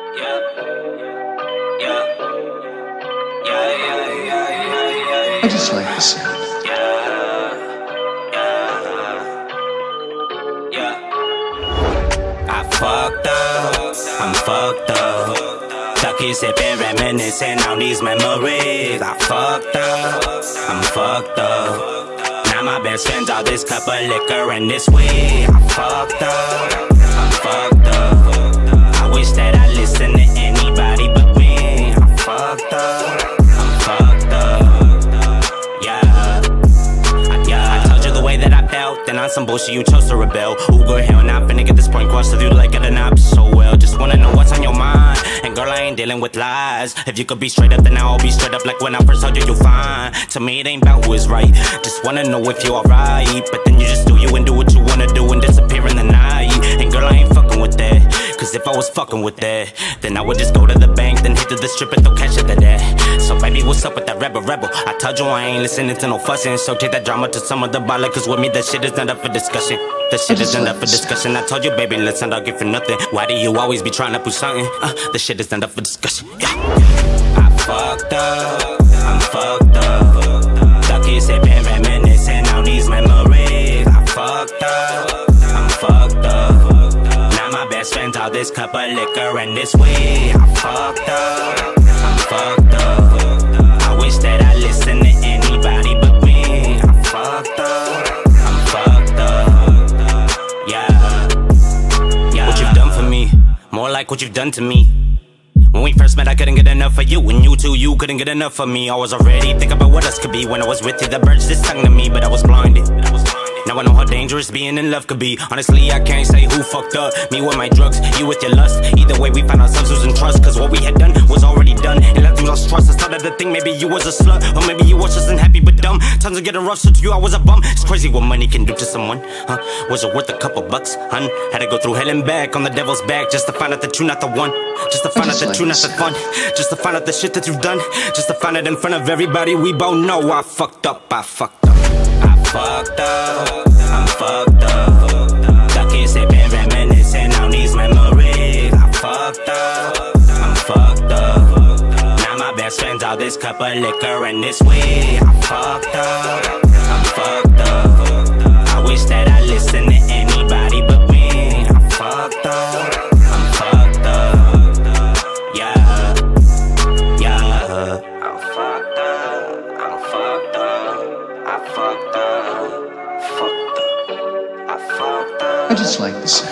Yeah, yeah, yeah, yeah, yeah, yeah. I just like the sound. I fucked up, I'm fucked up. Stuck sipping, reminiscing on these memories. I fucked up, I'm fucked up. Now my best friend's all this cup of liquor and this weed. I fucked up, I'm fucked up. I wish that I listened to anybody but me. I fucked up, I'm fucked up. Yeah, I told you the way that I felt, then on some bullshit you chose to rebel. Ooh, girl, hell nah, finna get this point crossed with you like it or not so well. Just wanna know what's on your mind, and girl, I ain't dealing with lies. If you could be straight up, then I'll be straight up like when I first told you you're fine. To me, it ain't about who is right, just wanna know if you alright. But then you just do you and do what you wanna do and disappear in the night. And girl, I ain't fucking with that, cause if I was fucking with that, then I would just go to the bank, then hit to the strip and throw cash at that. So baby, what's up with that rebel? I told you I ain't listening to no fussing, so take that drama to some other baller, cause with me that shit is not up for discussion. That shit isn't up for discussion. I told you, baby, let's not argue for nothing. Why do you always be trying to push something? The shit is not up for discussion. Yeah. I fucked up, I'm fucked up. Stuck sipping, reminiscing on these memories. I fucked up, I'm fucked up. Now my best friend's all this cup of liquor and this weed. I fucked up, I'm fucked up. I wish that I listened to anybody but me. I fucked up, I'm fucked up. Yeah, what you've done for me, more like what you've done to me. When we first met, I couldn't get enough of you, and you too, you couldn't get enough of me. I was already thinking about what us could be. When I was with you, the birds just sung to me, but I was blinded. Now I know how dangerous being in love could be. Honestly, I can't say who fucked up, me with my drugs, you with your lust. Either way, we found ourselves losing trust, cause what we had done was already done, and left we lost trust. I started to think maybe you was a slut, or maybe you was just unhappy but dumb. Times of getting rough, so to you I was a bum. It's crazy what money can do to someone, huh? Was it worth a couple bucks, hun? Had to go through hell and back on the devil's back, just to find out that you're not the one. Just to find out that you're not the fun. Just to find out the shit that you've done. Just to find it in front of everybody. We both know I fucked up, I fucked up. I fucked up, I'm fucked up. Stuck sipping, reminiscing on these memories. I fucked up, I'm fucked up. Now my best friend's all this cup of liquor and this weed. I fucked up, I'm fucked up. I wish that I listened to anybody but me. I fucked up, I'm fucked up. Yeah, I'm fucked up, I'm fucked up. I fucked up, I fucked up. I just like the sound.